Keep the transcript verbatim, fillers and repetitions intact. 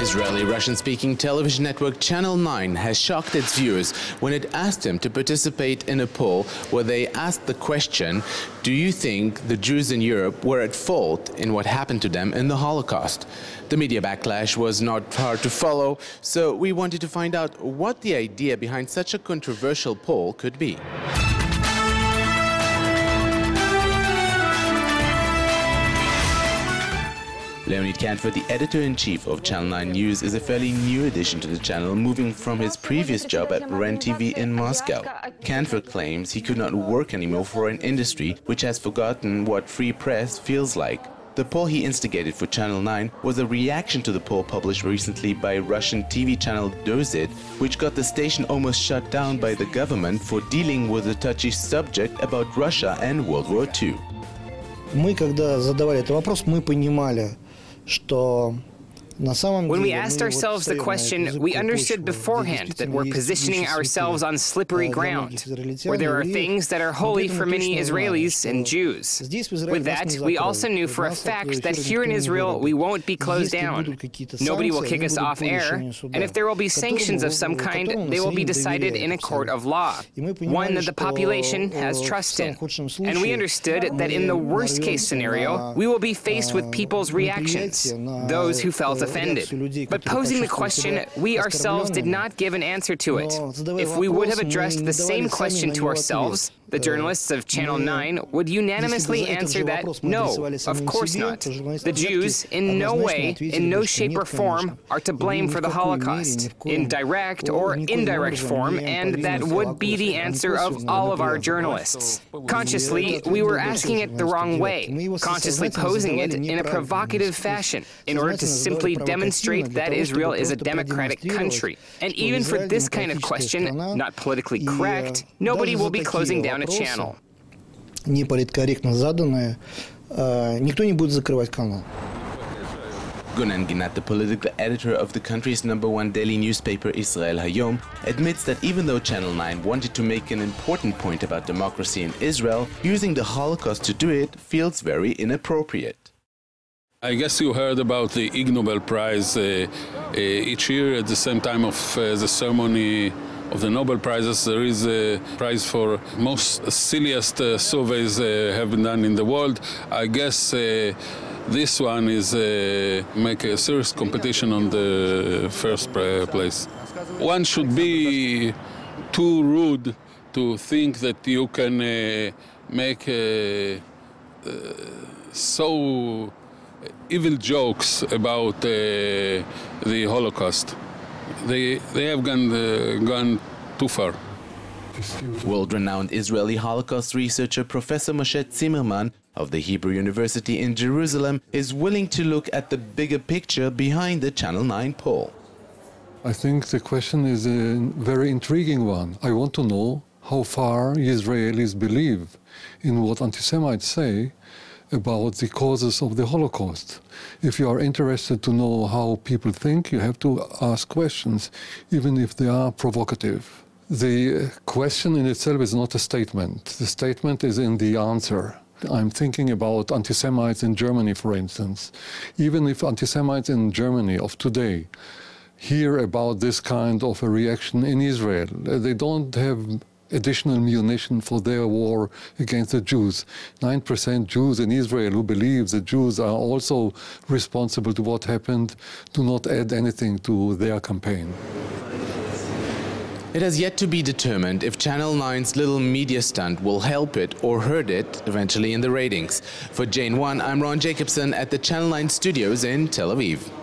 Israeli Russian-speaking television network Channel nine has shocked its viewers when it asked them to participate in a poll where they asked the question, do you think the Jews in Europe were at fault in what happened to them in the Holocaust? The media backlash was not hard to follow, so we wanted to find out what the idea behind such a controversial poll could be. Leonid Kanfer, the editor-in-chief of Channel nine News, is a fairly new addition to the channel, moving from his previous job at R E N T V in Moscow. Kanfer claims he could not work anymore for an industry which has forgotten what free press feels like. The poll he instigated for Channel nine was a reaction to the poll published recently by Russian T V channel Dozhd, which got the station almost shut down by the government for dealing with a touchy subject about Russia and World War Two. Мы, когда задавали этот вопрос, мы понимали, что When we asked ourselves the question, we understood beforehand that we're positioning ourselves on slippery ground, where there are things that are holy for many Israelis and Jews. With that, we also knew for a fact that here in Israel we won't be closed down. Nobody will kick us off air, and if there will be sanctions of some kind, they will be decided in a court of law, one that the population has trust in. And we understood that in the worst-case scenario, we will be faced with people's reactions, those who felt offended. Offended. But posing the question, we ourselves did not give an answer to it. If we would have addressed the same question to ourselves, the journalists of Channel nine would unanimously answer that no, of course not. The Jews, in no way, in no shape or form, are to blame for the Holocaust, in direct or indirect form, and that would be the answer of all of our journalists. Consciously, we were asking it the wrong way, consciously posing it in a provocative fashion, in order to simply demonstrate that Israel is a democratic country. And even for this kind of question, not politically correct, nobody will be closing down a channel. Неполиткорректно заданное, никто не будет закрывать канал. Gunan Ginat, the political editor of the country's number one daily newspaper Israel Hayom, admits that even though Channel nine wanted to make an important point about democracy in Israel, using the Holocaust to do it feels very inappropriate. I guess you heard about the Ig Nobel Prize uh, uh, each year at the same time of uh, the ceremony of the Nobel Prizes. There is a prize for most silliest uh, surveys uh, have been done in the world. I guess uh, this one is uh, make a serious competition on the first place. One should be too rude to think that you can uh, make uh, uh, so evil jokes about uh, the Holocaust. They, they have gone, uh, gone too far. World-renowned Israeli Holocaust researcher Professor Moshe Zimmerman of the Hebrew University in Jerusalem is willing to look at the bigger picture behind the Channel nine poll. I think the question is a very intriguing one. I want to know how far Israelis believe in what anti-Semites say about the causes of the Holocaust. If you are interested to know how people think, you have to ask questions, even if they are provocative. The question in itself is not a statement. The statement is in the answer. I'm thinking about anti-Semites in Germany, for instance. Even if anti-Semites in Germany of today hear about this kind of a reaction in Israel, they don't have additional munition for their war against the Jews. nine percent Jews in Israel who believe the Jews are also responsible to what happened do not add anything to their campaign. It has yet to be determined if Channel nine's little media stunt will help it or hurt it eventually in the ratings. For J N one, I'm Ron Jacobsohn at the Channel nine studios in Tel Aviv.